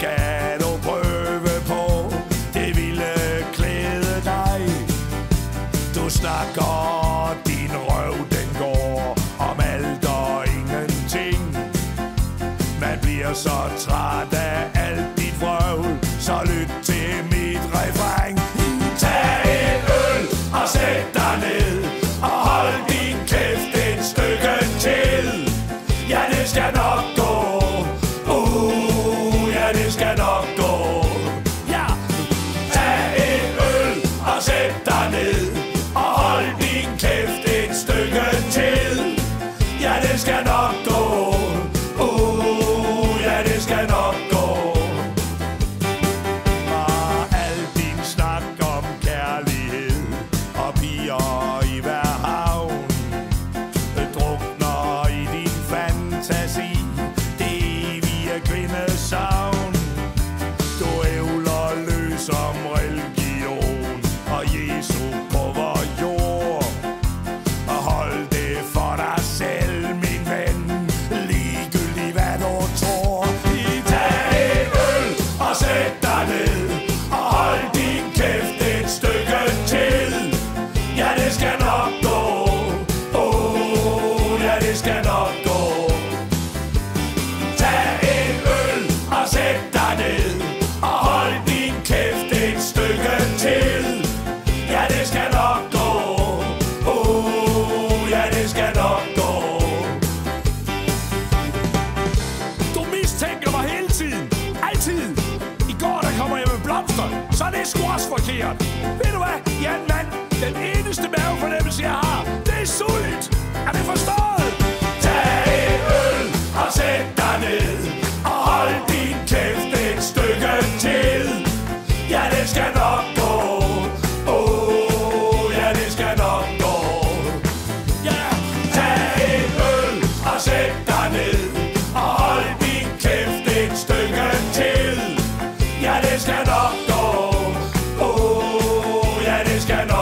skal du prøve på. Det ville klæde dig. Du snakker, din røv den går om alt og ingenting. Man bliver så træt af alt dit vrøvl, så lyt til mit refræng. Tag en øl og sæt dig ned og hold din kæft et stykke til. Ja, det skal nok gå. Ja, det skal nok gå. Ja. Tag en øl og sæt dig ned og hold din kæft et stykke til. Ja, det skal nok gå. Ja, det skal nok gå. Og al din snak om kærlighed og piger i hver havn drukner i din fantasi, det evige kvindesavn. Du ævler løs om religion og Jesu på vor jord. Og hold det for dig selv, min ven, ligegyldigt hvad du tror. Tag en øl og sæt dig ned og hold din kæft et stykke til. Ja, det skal nok gå. Ja, det skal nok gå. Tag en øl og sæt dig ned og hold din kæft et stykke til. Ja, det skal nok gå. Ja, det skal nok gå. Du mistænker mig hele tiden. Altid. I går der kommer jeg med blomster, så er det sgu også forkert. Ved du hvad, Jan mand? Den eneste mavefornemmelse jeg har, det er sult. Er det forstået? Tag en øl og sæt dig ned og hold din kæft et stykke til. Ja, det skal nok gå. Ja, det skal nok gå. Ja, tag en øl og sæt dig ned og hold din kæft et stykke til. Ja, det skal nok gå. Ja, det skal nok gå.